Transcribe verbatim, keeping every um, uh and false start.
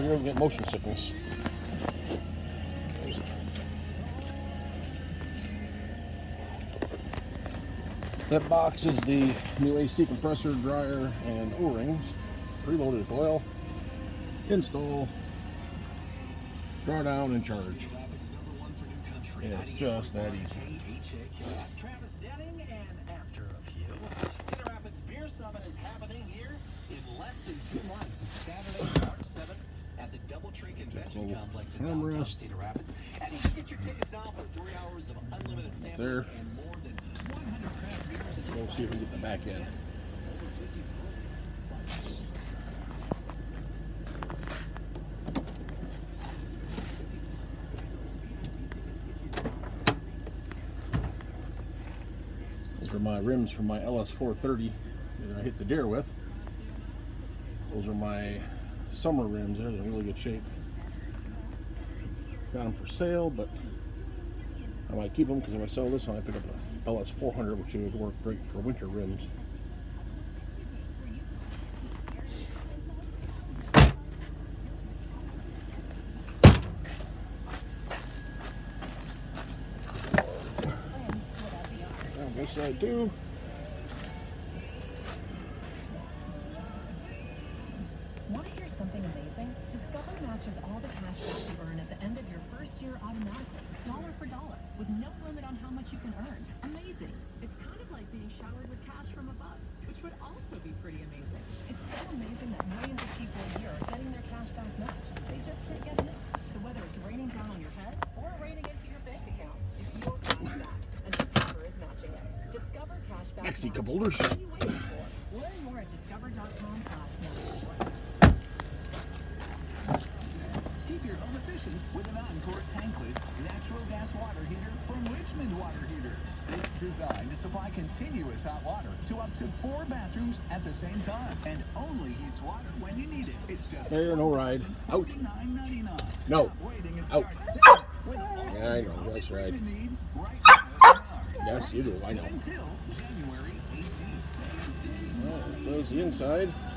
you're going to get motion sickness. That box is the new A C compressor, dryer, and O-rings. Preloaded with oil. Install, draw down, and charge. And it's just that easy. That's Travis Denning, and after a few, Cedar Rapids Beer Summit is happening here in less than two months. It's Saturday, March seventh at the Doubletree Convention Complex in downtown Cedar Rapids. And you can get your tickets now for three hours of unlimited sampling there. and more than one hundred craft beers. Let's go see if we can get the back end. Those are my rims from my L S four thirty that I hit the deer with. Those are my summer rims. They're in really good shape. Got them for sale, but I might keep them because if I sell this one, I pick up an L S four hundred, which would work great for winter rims. On this side too. Want to hear something amazing? Discover matches all the cash back you earn at the end of your first year automatically, dollar for dollar, with no limit on how much you can earn. Amazing. It's kind of like being showered with cash from above, which would also be pretty amazing. It's so amazing that millions of people a year are getting their cash back matched. They just can't get enough. So whether it's raining down on your head or raining into your bank account, it's your cash back, and Discover is matching it. Discover cash back. Maxi cup holders. What are you waiting for? Learn more at discover dot com slash match. Keep your home efficient with an Encore tankless natural gas water heater from Richmond Water Heaters. It's designed to supply continuous hot water to up to four bathrooms at the same time, and only heats water when you need it. It's just There, no ride. Out. forty-nine ninety-nine. No. Stop waiting and Out. start saving with all Yeah, I your know. home That's right. equipment needs right now at Menards. Yes, you do. I know. Until January eighteenth. Well, there's the inside.